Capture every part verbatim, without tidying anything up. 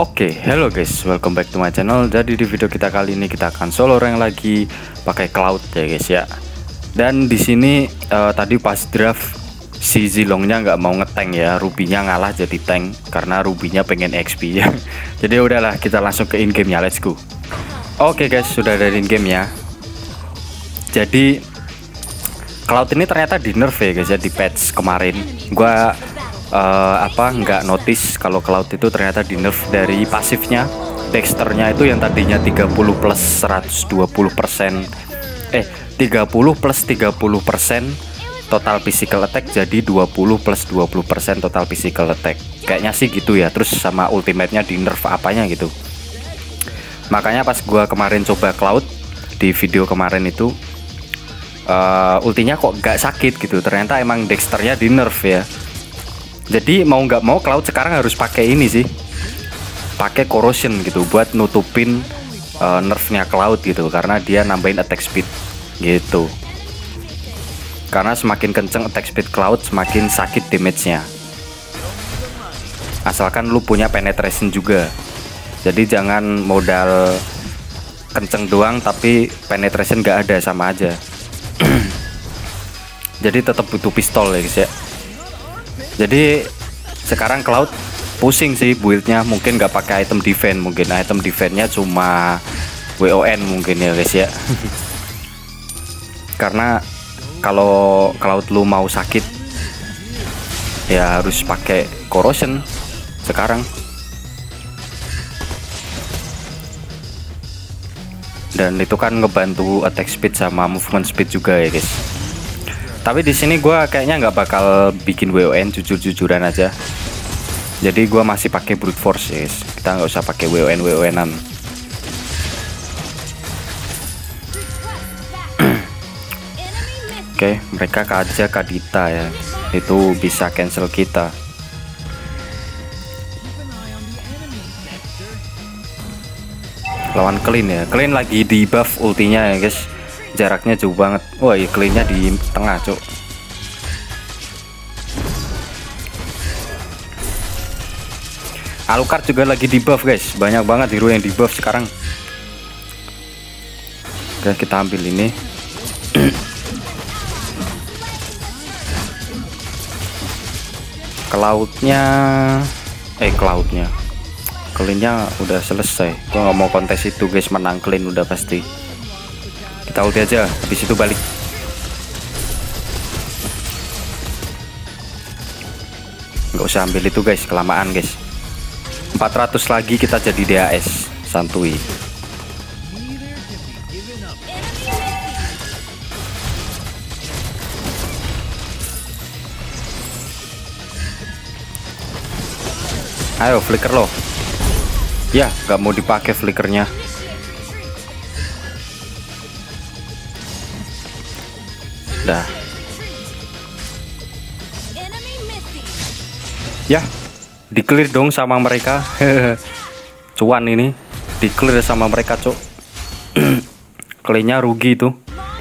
Oke, okay, hello guys, welcome back to my channel. Jadi di video kita kali ini kita akan solo rank lagi pakai Cloud ya guys ya. Dan di sini uh, tadi pas draft si Zilongnya nggak mau ngetank ya, Rubinya ngalah jadi tank karena Rubinya pengen X P ya. Jadi udahlah kita langsung ke in game nya, let's go. Oke okay guys, sudah ada in game ya. Jadi Cloud ini ternyata di nerf ya guys ya, di patch kemarin. Gua Uh, apa nggak notice kalau Cloud itu ternyata di nerf dari pasifnya. Dexternya itu yang tadinya tiga puluh plus seratus dua puluh persen eh tiga puluh plus tiga puluh persen total physical attack jadi dua puluh plus dua puluh persen total physical attack, kayaknya sih gitu ya. Terus sama ultimate-nya di nerf apanya gitu. Makanya pas gua kemarin coba Cloud di video kemarin itu uh, ultinya kok nggak sakit gitu, ternyata emang Dexternya di nerf ya. Jadi mau nggak mau Cloud sekarang harus pakai ini sih, pakai corrosion gitu buat nutupin uh, nerfnya Cloud gitu, karena dia nambahin attack speed gitu. Karena semakin kenceng attack speed Cloud semakin sakit damage-nya. Asalkan lu punya penetration juga. Jadi jangan modal kenceng doang tapi penetration nggak ada, sama aja. Jadi tetap butuh pistol ya guys ya. Jadi sekarang Cloud pusing sih build-nya, mungkin nggak pakai item defense, mungkin item defense-nya cuma W O N mungkin ya guys ya. Karena kalau Cloud lu mau sakit ya harus pakai corrosion sekarang. Dan itu kan ngebantu attack speed sama movement speed juga ya guys. Tapi di sini gue kayaknya nggak bakal bikin W O N, jujur-jujuran aja. Jadi gue masih pakai brute force guys. Kita nggak usah pakai W O N W O N-an. Oke, okay, mereka Kaja Kadita ya. Itu bisa cancel kita. Lawan Clean ya. Clean lagi di buff ultinya ya guys. Jaraknya jauh banget. Wah, iya Clean-nya di tengah, cuk. Alucard juga lagi di buff, guys. Banyak banget hero yang di buff sekarang. Oke, kita ambil ini. Cloud-nya eh Cloud-nya. Clean-nya udah selesai. Gua nggak mau kontes itu, guys. Menang Clean udah pasti. Kita ulti aja, habis itu balik. Nggak usah ambil itu guys, kelamaan guys. Empat ratus lagi kita jadi D A S, santuy. Ayo flicker loh. Ya, nggak mau dipakai flickernya. Dah. Ya, di clear dong sama mereka. Cuan ini, di clear sama mereka, cok. Clearnya rugi itu.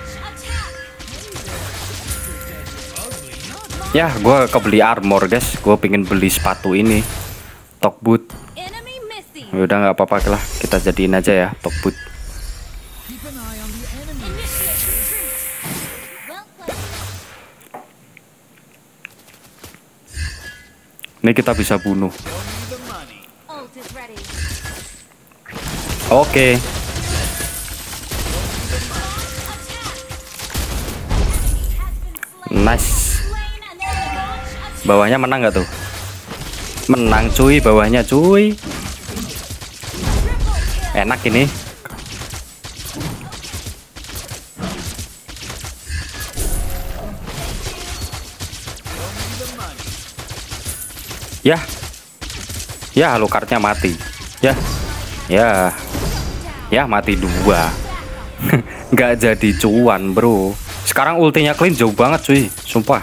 Ya, gue kebeli armor guys. Gue pengen beli sepatu ini, top boot. Udah nggak apa-apa lah, kita jadiin aja ya top boot. Ini kita bisa bunuh. Oke. Okay. Nice. Bawahnya menang nggak tuh? Menang cuy, bawahnya cuy. Enak ini. Ya, ya Alucardnya mati. Ya, ya, ya mati dua. Nggak jadi cuan bro. Sekarang ultinya Clean jauh banget cuy, sumpah.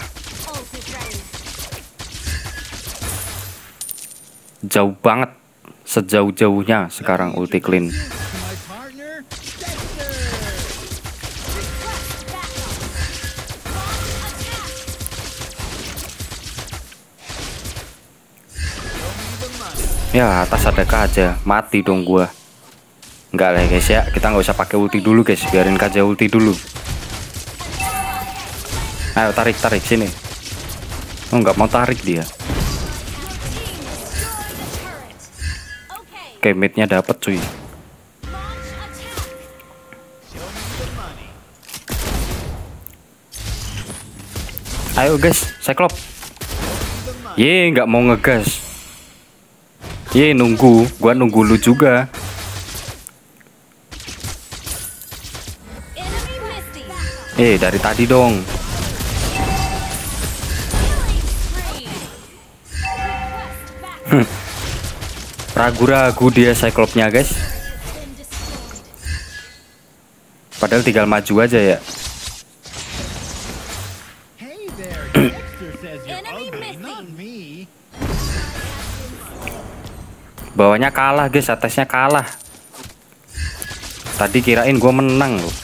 Jauh banget, sejauh-jauhnya sekarang ulti Clean. Ya atas ada Kaja, mati dong gua. Enggak lah guys ya, kita nggak usah pakai ulti dulu guys, biarin Kaja ulti dulu. Ayo tarik tarik sini. Oh nggak mau tarik dia. Oke, mid-nya dapet cuy. Ayo guys, Cyclops. Ye, nggak mau ngegas. Ye, nunggu. Gua nunggu lu juga. Eh, dari tadi dong. Ragu-ragu dia Cyclops-nya guys. Padahal tinggal maju aja ya. Bawahnya kalah guys, atasnya kalah. Tadi kirain gue menang loh.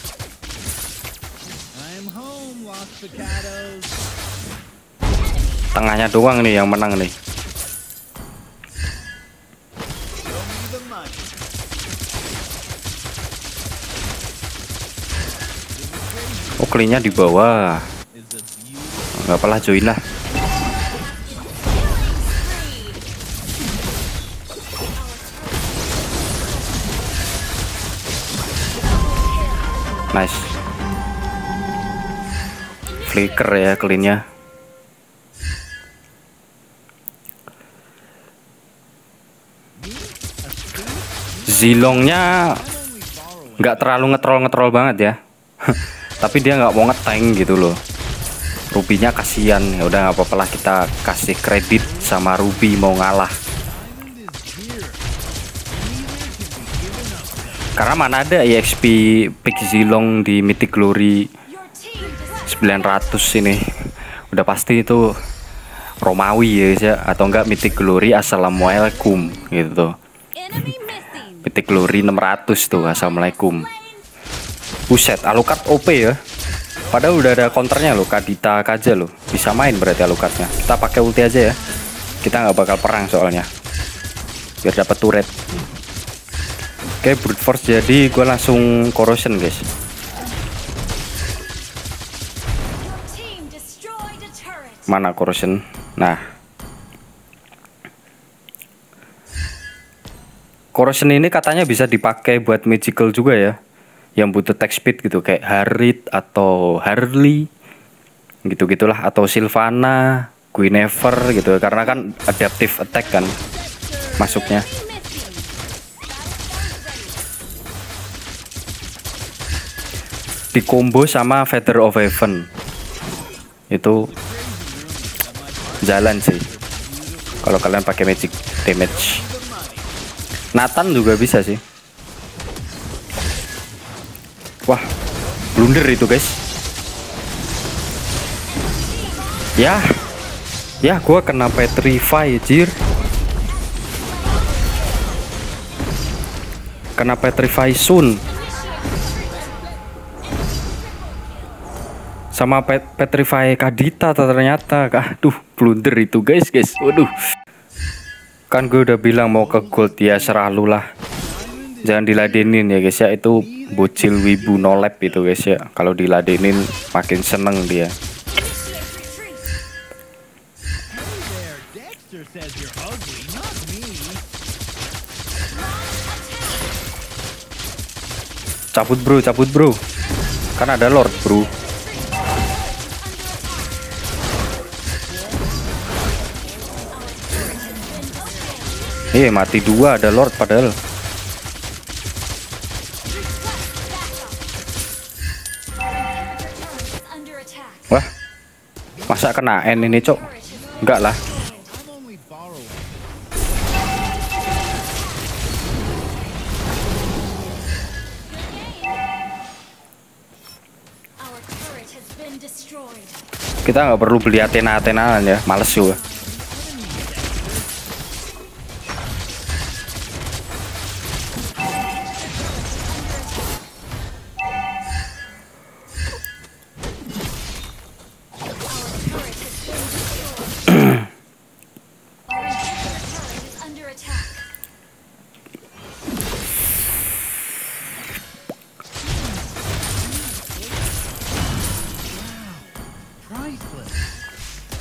Tengahnya doang nih yang menang nih. Oh, clean-nya di bawah. Nggak apalah, join lah. Nice. Flicker ya clean-nya. Zilongnya nggak terlalu ngetrol-ngetrol banget ya. Tapi dia nggak mau ngetank gitu loh. Rubinya kasihan. Ya udah nggak apa-apa lah, kita kasih kredit sama Ruby mau ngalah. Karena mana ada E X P pick Zilong di Mythic Glory sembilan ratus ini. Udah pasti itu Romawi ya, ya atau enggak Mythic Glory Assalamualaikum gitu. Mythic Glory enam ratus tuh Assalamualaikum. Buset, Alucard O P ya. Padahal udah ada counternya loh, Kadita Kaja loh. Bisa main berarti Alucardnya. Kita pakai ulti aja ya. Kita nggak bakal perang soalnya. Biar dapat turret. Oke, brute force jadi gue langsung corrosion guys. Mana corrosion? Nah, corrosion ini katanya bisa dipakai buat magical juga ya, yang butuh attack speed gitu, kayak Harit atau Harley gitu gitulah, atau Sylvana, Guinevere gitu, karena kan adaptive attack kan masuknya. Di combo sama Feather of Heaven itu jalan sih kalau kalian pakai magic damage. Nathan juga bisa sih. Wah, blunder itu guys. Ya, ya gua kena petrify jir. Kena petrify Sun. Sama pet petrify Kadita ternyata. Aduh, blunder itu guys guys. Waduh. Kan gue udah bilang mau ke gold ya, serah lu lah. Jangan diladenin ya guys ya, itu bocil wibu nolep itu guys ya. Kalau diladenin makin seneng dia. Cabut bro, cabut bro. Kan ada Lord bro. Eh, mati dua, ada Lord padahal. Wah, masa kena N ini cok? Enggak lah. Kita nggak perlu beli Athena-Athenaan ya, males juga.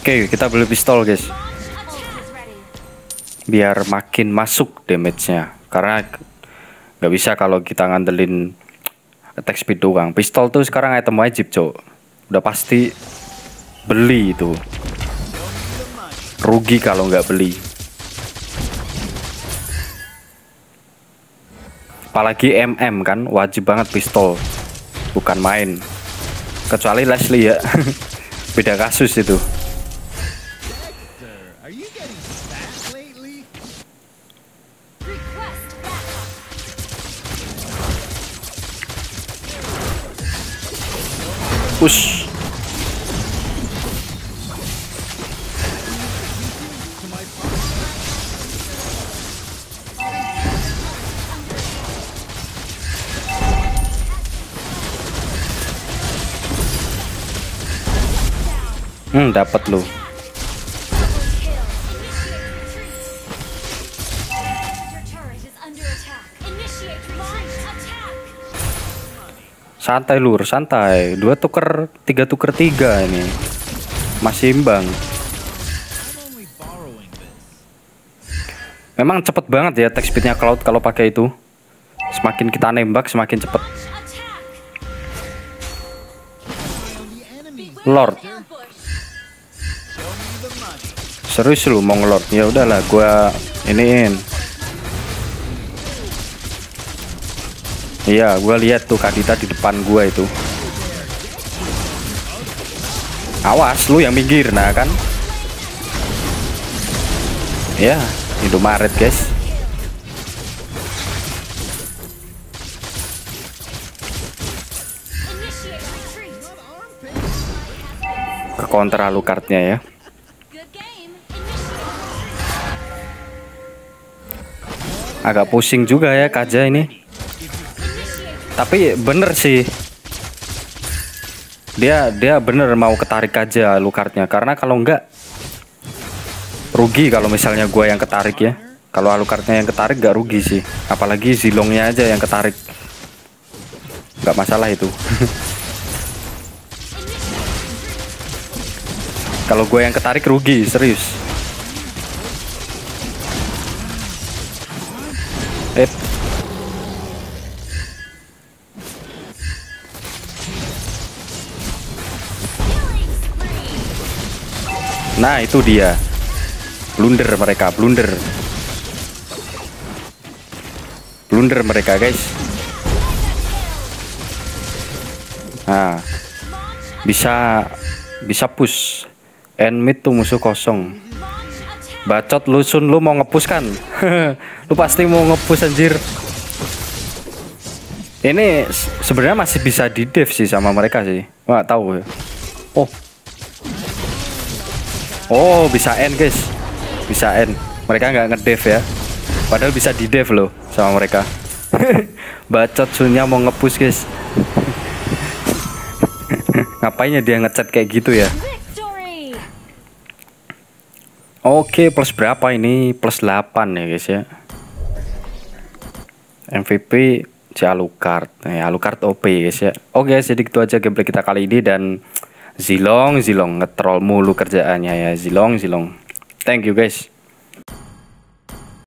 Oke, kita beli pistol guys, biar makin masuk damage-nya. Karena nggak bisa kalau kita ngandelin attack speed doang. Pistol tuh sekarang item wajib cok, udah pasti beli itu. Rugi kalau nggak beli. Apalagi M M kan wajib banget pistol, bukan main. Kecuali Leslie ya, beda kasus itu. Push. Hmm, dapat lu. Santai lur, santai. Dua tuker, tiga tuker tiga ini. Masih imbang. Memang cepet banget ya attack speednya Cloud kalau pakai itu. Semakin kita nembak semakin cepet. Lord. Serius lu mau ngelord? Ya udahlah, gua iniin. Iya, gua lihat tuh Kadita di depan gua itu. Awas lu yang minggir, nah kan? Ya, Indomaret guys. Ke counter Alucardnya ya. Agak pusing juga ya Kaja ini. Tapi bener sih. Dia dia bener mau ketarik aja Alucardnya, karena kalau enggak rugi kalau misalnya gue yang ketarik ya. Kalau Alucardnya yang ketarik gak rugi sih. Apalagi Zilongnya aja yang ketarik. Gak masalah itu. Kalau gue yang ketarik rugi, serius. Eh. Nah itu dia, blunder mereka, blunder, blunder mereka guys. Nah, bisa bisa push, end mid tuh musuh kosong. Bacot lu Sun, lu mau ngepush kan? Lu pasti mau ngepush anjir. Ini sebenarnya masih bisa di dev sih sama mereka sih. Nggak tahu ya. Oh. Oh, bisa end guys. Bisa end. Mereka nggak ngedev ya. Padahal bisa di dev loh sama mereka. Bacot Sunnya mau ngepush guys. Ngapainnya dia ngechat kayak gitu ya? Oke, plus berapa ini? Plus delapan ya guys ya. M V P si Alucard. Nah, Alucard O P guys ya. Oke, jadi gitu aja gameplay kita kali ini. Dan Zilong, Zilong ngetrol mulu kerjaannya ya. Zilong, Zilong. Thank you guys.